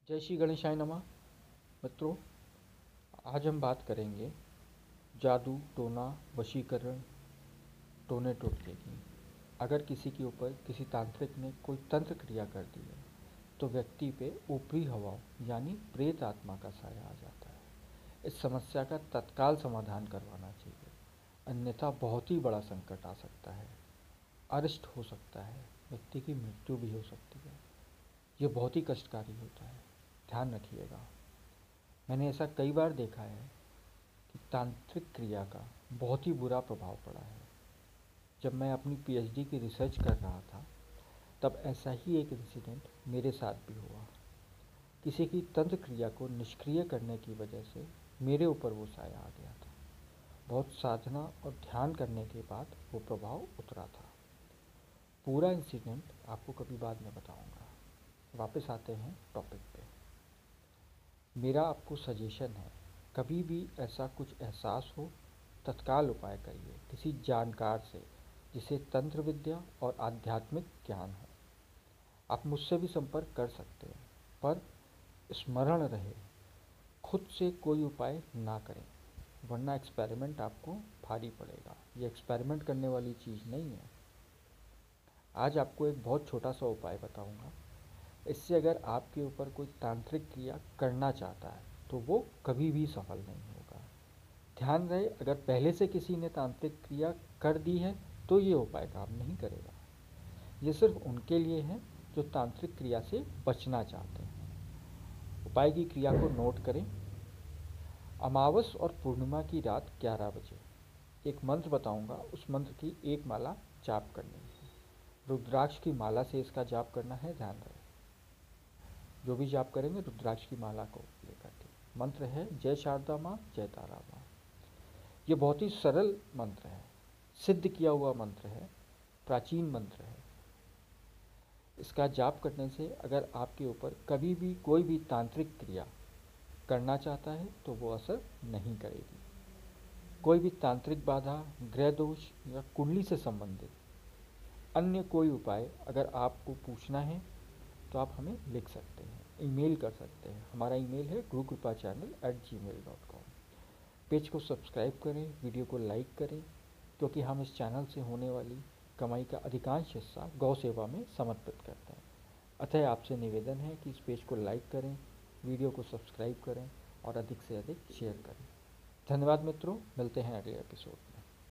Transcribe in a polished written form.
जय श्री गणेशाय नमः। मित्रों, आज हम बात करेंगे जादू, टोना, वशीकरण, टोने टोटके की। अगर किसी के ऊपर किसी तांत्रिक ने कोई तंत्र क्रिया कर दी है तो व्यक्ति पे ऊपरी हवा यानी प्रेत आत्मा का साया आ जाता है। इस समस्या का तत्काल समाधान करवाना चाहिए, अन्यथा बहुत ही बड़ा संकट आ सकता है। अरिष्ट हो सकता है, व्यक्ति की मृत्यु भी हो सकती है। ये बहुत ही कष्टकारी होता है, ध्यान रखिएगा। मैंने ऐसा कई बार देखा है कि तांत्रिक क्रिया का बहुत ही बुरा प्रभाव पड़ा है। जब मैं अपनी पीएचडी की रिसर्च कर रहा था तब ऐसा ही एक इंसिडेंट मेरे साथ भी हुआ। किसी की तंत्र क्रिया को निष्क्रिय करने की वजह से मेरे ऊपर वो साया आ गया था। बहुत साधना और ध्यान करने के बाद वो प्रभाव उतरा था। पूरा इंसिडेंट आपको कभी बाद में बताऊंगा। वापस आते हैं टॉपिक पे। मेरा आपको सजेशन है, कभी भी ऐसा कुछ एहसास हो तत्काल उपाय करिए किसी जानकार से जिसे तंत्र विद्या और आध्यात्मिक ज्ञान हो। आप मुझसे भी संपर्क कर सकते हैं, पर स्मरण रहे खुद से कोई उपाय ना करें, वरना एक्सपेरिमेंट आपको भारी पड़ेगा। ये एक्सपेरिमेंट करने वाली चीज़ नहीं है। आज आपको एक बहुत छोटा सा उपाय बताऊंगा। इससे अगर आपके ऊपर कोई तांत्रिक क्रिया करना चाहता है तो वो कभी भी सफल नहीं होगा। ध्यान रहे, अगर पहले से किसी ने तांत्रिक क्रिया कर दी है तो ये उपाय काम नहीं करेगा। ये सिर्फ उनके लिए है जो तांत्रिक क्रिया से बचना चाहते हैं। उपाय की क्रिया को नोट करें। अमावस और पूर्णिमा की रात 11 बजे एक मंत्र बताऊंगा, उस मंत्र की एक माला जाप करनी है। रुद्राक्ष की माला से इसका जाप करना है, ध्यान रहे। जो भी जाप करेंगे रुद्राक्ष की माला को लेकर के। मंत्र है जय शारदा माँ जय तारा माँ। ये बहुत ही सरल मंत्र है, सिद्ध किया हुआ मंत्र है, प्राचीन मंत्र है। इसका जाप करने से अगर आपके ऊपर कभी भी कोई भी तांत्रिक क्रिया करना चाहता है तो वो असर नहीं करेगी। कोई भी तांत्रिक बाधा, ग्रह दोष या कुंडली से संबंधित अन्य कोई उपाय अगर आपको पूछना है तो आप हमें लिख सकते हैं, ईमेल कर सकते हैं। हमारा ईमेल है gurukripachannel@gmail.com। पेज को सब्सक्राइब करें, वीडियो को लाइक करें, क्योंकि हम इस चैनल से होने वाली कमाई का अधिकांश हिस्सा गौ सेवा में समर्पित करते हैं। अतः आपसे निवेदन है कि इस पेज को लाइक करें, वीडियो को सब्सक्राइब करें और अधिक से अधिक शेयर करें। धन्यवाद मित्रों, मिलते हैं अगले एपिसोड में।